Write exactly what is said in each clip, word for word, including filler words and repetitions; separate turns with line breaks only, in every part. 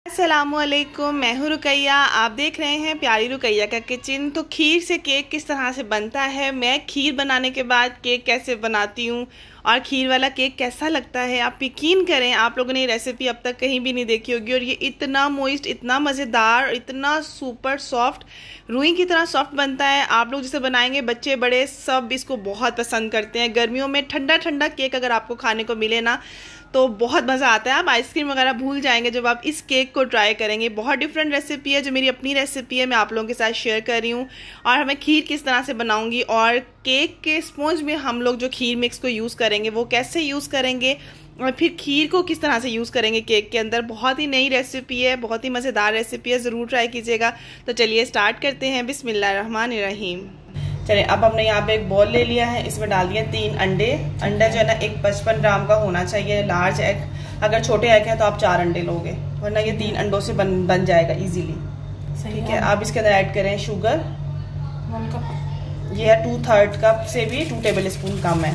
अस्सलामुअलैकुम, मैं हूँ रुकैया। आप देख रहे हैं प्यारी रुकैया का किचन। तो खीर से केक किस तरह से बनता है, मैं खीर बनाने के बाद केक कैसे बनाती हूँ और खीर वाला केक कैसा लगता है, आप यकीन करें आप लोगों ने ये रेसिपी अब तक कहीं भी नहीं देखी होगी। और ये इतना मोइस्ट, इतना मज़ेदार, इतना सुपर सॉफ्ट, रुई की तरह सॉफ्ट बनता है। आप लोग जिसे बनाएंगे बच्चे बड़े सब इसको बहुत पसंद करते हैं। गर्मियों में ठंडा ठंडा केक अगर आपको खाने को मिले ना तो बहुत मज़ा आता है। आप आइसक्रीम वगैरह भूल जाएंगे जब आप इस केक को ट्राई करेंगे। बहुत डिफरेंट रेसिपी है, जो मेरी अपनी रेसिपी है मैं आप लोगों के साथ शेयर कर रही हूँ। और मैं खीर किस तरह से बनाऊंगी और केक के स्पॉन्ज में हम लोग जो खीर मिक्स को यूज़ करेंगे वो कैसे यूज़ करेंगे और फिर खीर को किस तरह से यूज़ करेंगे केक के अंदर। बहुत ही नई रेसिपी है, बहुत ही मज़ेदार रेसिपी है, ज़रूर ट्राई कीजिएगा। तो चलिए स्टार्ट करते हैं। बिस्मिल्लाहिर्रहमानिर्रहीम। चलिए, अब हमने यहाँ पे एक बॉल ले लिया है, इसमें डाल दिया तीन अंडे। अंडा जो है ना एक पचपन ग्राम का होना चाहिए, लार्ज एग। अगर छोटे एग हैं तो आप चार अंडे लोगे, वरना ये तीन अंडों से बन बन जाएगा इजीली। ठीक है, आप इसके अंदर ऐड करें शुगर, वन कप। ये है टू थर्ड कप से भी टू टेबल स्पून कम है।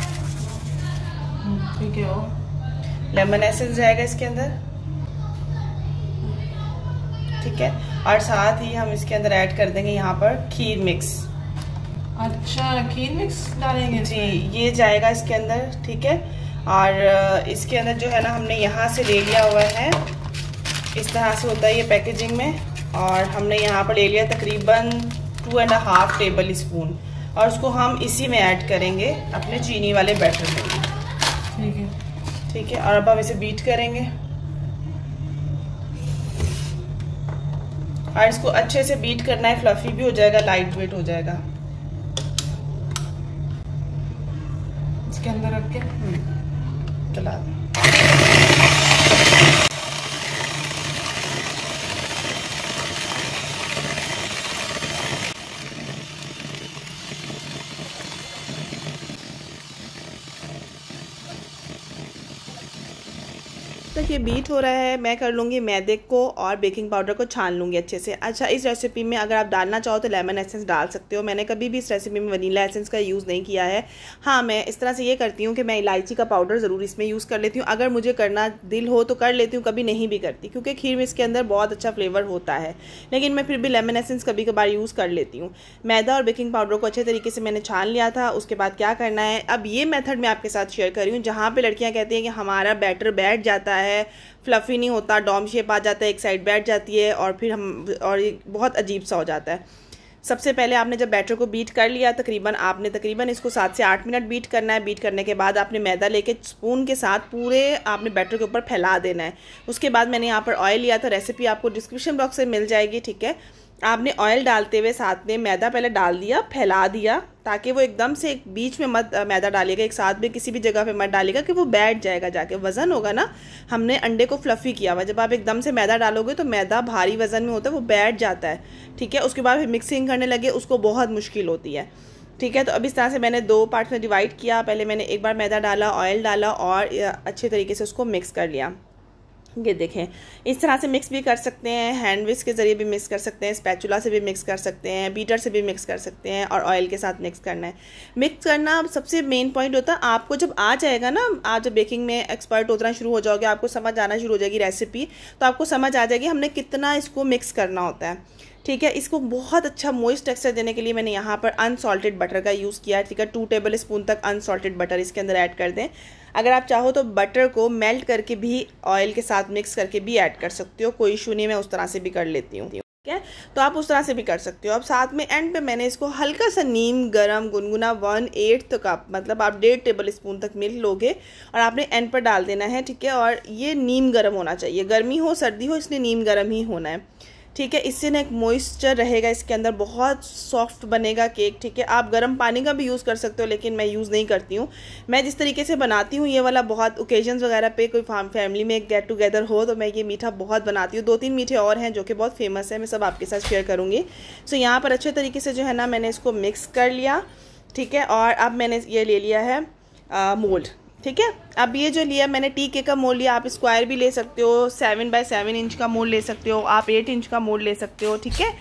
ठीक है, लेमन एसेंस जाएगा इसके अंदर। ठीक है, और साथ ही हम इसके अंदर ऐड कर देंगे यहाँ पर खीर मिक्स।
अच्छा, खीर मिक्स डालेंगे
जी, ये जाएगा इसके अंदर। ठीक है, और इसके अंदर जो है ना हमने यहाँ से ले लिया हुआ है, इस तरह से होता है ये पैकेजिंग में। और हमने यहाँ पर ले लिया तकरीबन two and half tablespoon, और उसको हम इसी में ऐड करेंगे अपने चीनी वाले बैटर में।
ठीक है
ठीक है, और अब हम इसे बीट करेंगे और इसको अच्छे से बीट करना है। फ्लफी भी हो जाएगा, लाइट वेट हो जाएगा।
इसके अंदर रख के
चला दें। तक ये बीट हो रहा है, मैं कर लूँगी मैदे को और बेकिंग पाउडर को छान लूँगी अच्छे से। अच्छा, इस रेसिपी में अगर आप डालना चाहो तो लेमन एसेंस डाल सकते हो। मैंने कभी भी इस रेसिपी में वनीला एसेंस का यूज़ नहीं किया है। हाँ, मैं इस तरह से ये करती हूँ कि मैं इलायची का पाउडर ज़रूर इसमें यूज़ कर लेती हूँ। अगर मुझे करना दिल हो तो कर लेती हूँ, कभी नहीं भी करती, क्योंकि खीर में इसके अंदर बहुत अच्छा फ्लेवर होता है। लेकिन मैं फिर भी लेमन एसेंस कभी कभार यूज़ कर लेती हूँ। मैदा और बेकिंग पाउडर को अच्छे तरीके से मैंने छान लिया था। उसके बाद क्या करना है, अब ये मेथड मैं आपके साथ शेयर कर रही हूँ। जहाँ पर लड़कियाँ कहती हैं कि हमारा बैटर बैठ जाता है, फ्लफ़ी नहीं होता, डॉम शेप आ जाता है, एक साइड बैठ जाती है और फिर हम और ये बहुत अजीब सा हो जाता है। सबसे पहले आपने जब बैटर को बीट कर लिया, तकरीबन आपने तकरीबन इसको सात से आठ मिनट बीट करना है। बीट करने के बाद आपने मैदा लेके स्पून के साथ पूरे आपने बैटर के ऊपर फैला देना है। उसके बाद मैंने यहाँ पर ऑयल लिया था, रेसिपी आपको डिस्क्रिप्शन बॉक्स से मिल जाएगी। ठीक है, आपने ऑयल डालते हुए साथ में मैदा पहले डाल दिया, फैला दिया, ताकि वो एकदम से एक बीच में मत मैदा डालिएगा, एक साथ में किसी भी जगह पे मत डालिएगा कि वो बैठ जाएगा जाके। वज़न होगा ना, हमने अंडे को फ्लफ़ी किया हुआ। जब आप एकदम से मैदा डालोगे तो मैदा भारी वज़न में होता है, वो बैठ जाता है। ठीक है, उसके बाद फिर मिक्सिंग करने लगे, उसको बहुत मुश्किल होती है। ठीक है, तो अब इस तरह से मैंने दो पार्ट्स में डिवाइड किया। पहले मैंने एक बार मैदा डाला, ऑयल डाला और अच्छे तरीके से उसको मिक्स कर लिया। ये देखें, इस तरह से मिक्स भी कर सकते हैं, हैंड विस्क के ज़रिए भी मिक्स कर सकते हैं, स्पैचुला से भी मिक्स कर सकते हैं, बीटर से भी मिक्स कर सकते हैं, और ऑयल के साथ मिक्स करना है। मिक्स करना सबसे मेन पॉइंट होता है। आपको जब आ जाएगा ना, आप जब बेकिंग में एक्सपर्ट उतना शुरू हो जाओगे, आपको समझ आना शुरू हो जाएगी रेसिपी, तो आपको समझ आ जाएगी हमने कितना इसको मिक्स करना होता है। ठीक है, इसको बहुत अच्छा मॉइस्ट टेक्सचर देने के लिए मैंने यहाँ पर अनसॉल्टेड बटर का यूज़ किया है। ठीक है, टू टेबल स्पून तक अनसॉल्टेड बटर इसके अंदर ऐड कर दें। अगर आप चाहो तो बटर को मेल्ट करके भी ऑयल के साथ मिक्स करके भी ऐड कर सकते हो, कोई इशू नहीं, मैं उस तरह से भी कर लेती हूँ। ठीक है, तो आप उस तरह से भी कर सकते हो। अब साथ में एंड पे मैंने इसको हल्का सा नीम गरम गुनगुना वन एट्थ कप, मतलब आप डेढ़ टेबल स्पून तक मिल्क लोगे और आपने एंड पर डाल देना है। ठीक है, और ये नीम गरम होना चाहिए, गर्मी हो सर्दी हो, इसलिए नीम गरम ही होना है। ठीक है, इससे ना एक मॉइस्चर रहेगा इसके अंदर, बहुत सॉफ्ट बनेगा केक। ठीक है, आप गर्म पानी का भी यूज़ कर सकते हो, लेकिन मैं यूज़ नहीं करती हूँ। मैं जिस तरीके से बनाती हूँ ये वाला, बहुत ओकेजन्स वगैरह पे कोई फैमिली में गेट टुगेदर हो तो मैं ये मीठा बहुत बनाती हूँ। दो तीन मीठे और हैं जो कि बहुत फेमस है, मैं सब आपके साथ शेयर करूँगी। सो यहाँ पर अच्छे तरीके से जो है ना मैंने इसको मिक्स कर लिया। ठीक है, और अब मैंने ये ले लिया है मोल्ड। ठीक है, अब ये जो लिया मैंने टी के का मोल लिया, आप स्क्वायर भी ले सकते हो, सेवन बाय सेवन इंच का मोल ले सकते हो, आप एट इंच का मोल ले सकते हो। ठीक है,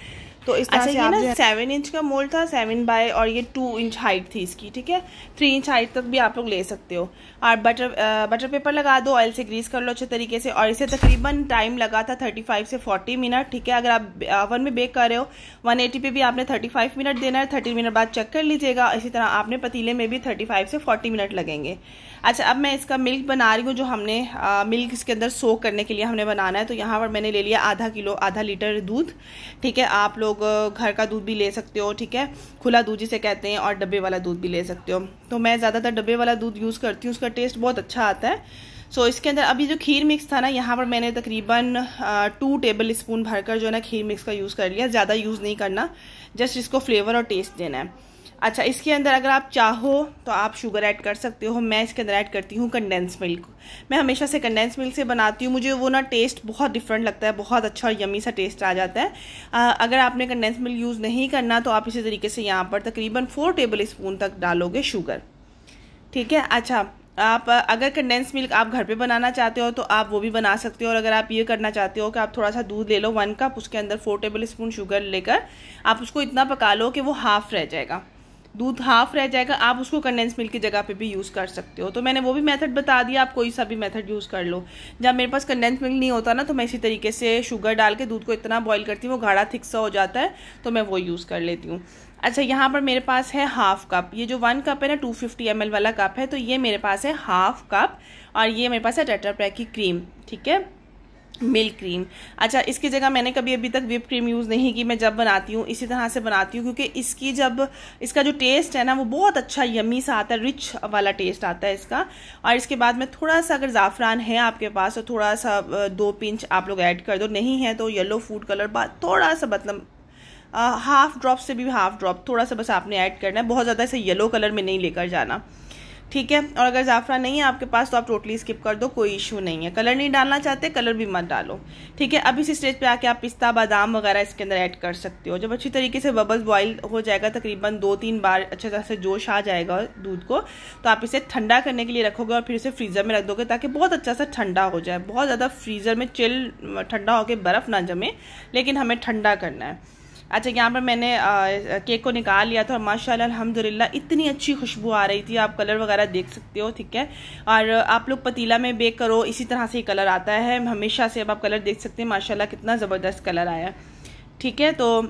तो इस तरह से ये ना सेवन इंच का मोल्ड था, सेवन बाय, और ये टू इंच हाइट थी इसकी, ठीक है। थ्री इंच हाइट तक भी आप लोग ले सकते हो। और बटर बटर पेपर लगा दो, ऑयल से ग्रीस कर लो अच्छे तरीके से। और इसे तकरीबन टाइम लगा था थर्टी फाइव से फोर्टी मिनट, ठीक है। अगर आप ओवन में बेक कर रहे हो वन एटी पे भी आपने थर्टी फाइव मिनट देना है, थर्टी मिनट बाद चेक कर लीजिएगा। इसी तरह आपने पतीले में भी थर्टी फाइव से फोर्टी मिनट लगेंगे। अच्छा, अब मैं इसका मिल्क बना रही हूँ, जो हमने आ, मिल्क इसके अंदर सोक करने के लिए हमने बनाना है। तो यहाँ पर मैंने ले लिया आधा किलो आधा लीटर दूध, ठीक है। आप लोग घर का दूध भी ले सकते हो, ठीक है, खुला दूध जिसे कहते हैं, और डब्बे वाला दूध भी ले सकते हो। तो मैं ज़्यादातर डब्बे वाला दूध यूज़ करती हूँ, उसका टेस्ट बहुत अच्छा आता है। सो so, इसके अंदर अभी जो खीर मिक्स था ना, यहाँ पर मैंने तकरीबन टू टेबल स्पून भरकर जो है ना खीर मिक्स का यूज़ कर लिया। ज़्यादा यूज़ नहीं करना, जस्ट इसको फ्लेवर और टेस्ट देना है। अच्छा, इसके अंदर अगर आप चाहो तो आप शुगर ऐड कर सकते हो। मैं इसके अंदर ऐड करती हूँ कंडेंस मिल्क। मैं हमेशा से कंडेंस मिल्क से बनाती हूँ, मुझे वो ना टेस्ट बहुत डिफरेंट लगता है, बहुत अच्छा और यमी सा टेस्ट आ जाता है। आ, अगर आपने कंडेंस मिल्क यूज़ नहीं करना तो आप इसी तरीके से यहाँ पर तकरीबन फोर टेबल स्पून तक डालोगे शुगर, ठीक है। अच्छा, आप अगर कंडेंस मिल्क आप घर पे बनाना चाहते हो तो आप वो भी बना सकते हो। और अगर आप ये करना चाहते हो कि आप थोड़ा सा दूध ले लो वन कप, उसके अंदर फोर टेबल स्पून शुगर लेकर आप उसको इतना पका लो कि वो हाफ रह जाएगा, दूध हाफ रह जाएगा, आप उसको कंडेंस मिल्क की जगह पे भी यूज़ कर सकते हो। तो मैंने वो भी मेथड बता दिया, आप कोई सा भी मेथड यूज़ कर लो। जब मेरे पास कंडेंस मिल्क नहीं होता ना तो मैं इसी तरीके से शुगर डाल के दूध को इतना बॉईल करती हूँ, वो गाढ़ा थिक सा हो जाता है, तो मैं वो यूज़ कर लेती हूँ। अच्छा, यहाँ पर मेरे पास है हाफ कप, ये जो वन कप है ना टू फिफ्टी एम एल वाला कप है, तो ये मेरे पास है हाफ कप। और ये मेरे पास है टेट्रा पैक की क्रीम, ठीक है, मिल्क क्रीम। अच्छा, इसकी जगह मैंने कभी अभी तक व्हिप क्रीम यूज़ नहीं की। मैं जब बनाती हूँ इसी तरह से बनाती हूँ, क्योंकि इसकी जब इसका जो टेस्ट है ना वो बहुत अच्छा यमी सा आता है, रिच वाला टेस्ट आता है इसका। और इसके बाद में थोड़ा सा अगर ज़ाफ़रान है आपके पास तो थोड़ा सा दो पिंच आप लोग ऐड कर दो, नहीं है तो येलो फूड कलर बाद थोड़ा सा, मतलब हाफ ड्रॉप से भी हाफ ड्रॉप थोड़ा सा बस आपने ऐड करना है, बहुत ज़्यादा इसे येलो कलर में नहीं लेकर जाना, ठीक है। और अगर ज़ाफ़रान नहीं है आपके पास तो आप टोटली स्किप कर दो, कोई इशू नहीं है। कलर नहीं डालना चाहते कलर भी मत डालो, ठीक है। अब इस स्टेज पे आके आप पिस्ता बादाम वगैरह इसके अंदर ऐड कर सकते हो। जब अच्छी तरीके से बबल्स बॉईल हो जाएगा, तकरीबन दो तीन बार अच्छे तरह से जोश आ जाएगा दूध को, तो आप इसे ठंडा करने के लिए रखोगे और फिर इसे फ्रीज़र में रख दोगे ताकि बहुत अच्छा सा ठंडा हो जाए। बहुत ज़्यादा फ्रीज़र में चिल ठंडा होकर बर्फ़ ना जमे, लेकिन हमें ठंडा करना है। अच्छा, यहाँ पर मैंने आ, केक को निकाल लिया था और माशाल्लाह अल्हम्दुलिल्लाह इतनी अच्छी खुशबू आ रही थी, आप कलर वगैरह देख सकते हो, ठीक है। और आप लोग पतीला में बेक करो, इसी तरह से कलर आता है हमेशा से। अब आप कलर देख सकते हैं माशाल्लाह कितना ज़बरदस्त कलर आया, ठीक है। तो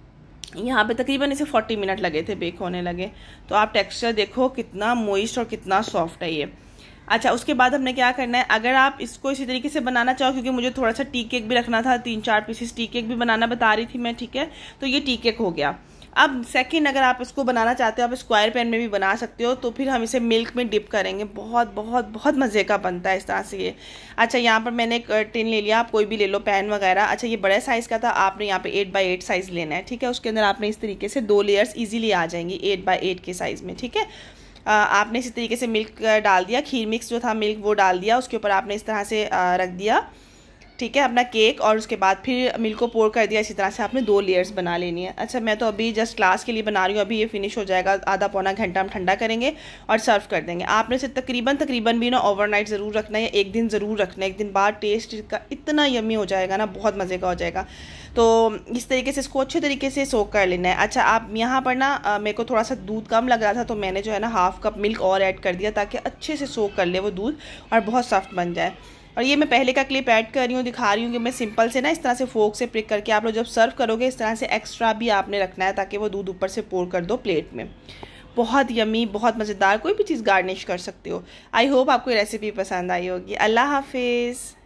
यहाँ पे तकरीबन इसे फोर्टी मिनट लगे थे बेक होने लगे। तो आप टेक्सचर देखो कितना मॉइस्ट और कितना सॉफ्ट है ये। अच्छा, उसके बाद हमने क्या करना है, अगर आप इसको इसी तरीके से बनाना चाहो, क्योंकि मुझे थोड़ा सा टी केक भी रखना था, तीन चार पीसेस टी केक भी बनाना बता रही थी मैं, ठीक है। तो ये टी केक हो गया। अब सेकंड, अगर आप इसको बनाना चाहते हो आप स्क्वायर पैन में भी बना सकते हो, तो फिर हम इसे मिल्क में डिप करेंगे, बहुत बहुत बहुत मज़े का बनता है इस तरह से ये। अच्छा, यहाँ पर मैंने एक टिन ले लिया, आप कोई भी ले लो पैन वगैरह। अच्छा, ये बड़े साइज़ का था, आपने यहाँ पे एट बाई एट साइज़ लेना है, ठीक है। उसके अंदर आपने इस तरीके से दो लेयर्स ईजिली आ जाएंगी एट बाई एट के साइज़ में, ठीक है। आ, आपने इसी तरीके से मिल्क डाल दिया, खीर मिक्स जो था मिल्क वो डाल दिया, उसके ऊपर आपने इस तरह से आ, रख दिया, ठीक है, अपना केक। और उसके बाद फिर मिल्क को पोर कर दिया, इसी तरह से आपने दो लेयर्स बना लेनी है। अच्छा, मैं तो अभी जस्ट क्लास के लिए बना रही हूँ, अभी ये फिनिश हो जाएगा, आधा पौना घंटा हम ठंडा करेंगे और सर्व कर देंगे। आपने इसे तकरीबन तकरीबन भी ना ओवरनाइट ज़रूर रखना है, एक दिन ज़रूर रखना है, एक दिन बाद टेस्ट इसका इतना यमी हो जाएगा ना, बहुत मज़े का हो जाएगा। तो इस तरीके से इसको अच्छे तरीके से सोक कर लेना है। अच्छा, आप यहाँ पर ना मेरे को थोड़ा सा दूध कम लग रहा था तो मैंने जो है ना हाफ़ कप मिल्क और ऐड कर दिया, ताकि अच्छे से सोक कर ले वो दूध और बहुत सॉफ्ट बन जाए। और ये मैं पहले का क्लिप ऐड कर रही हूँ, दिखा रही हूँ कि मैं सिंपल से ना इस तरह से फोक से प्रिक करके, आप लोग जब सर्व करोगे इस तरह से एक्स्ट्रा भी आपने रखना है ताकि वो दूध ऊपर से पोर कर दो प्लेट में। बहुत यमी, बहुत मज़ेदार, कोई भी चीज़ गार्निश कर सकते हो। आई होप आपको ये रेसिपी पसंद आई होगी। अल्लाह हाफिज़।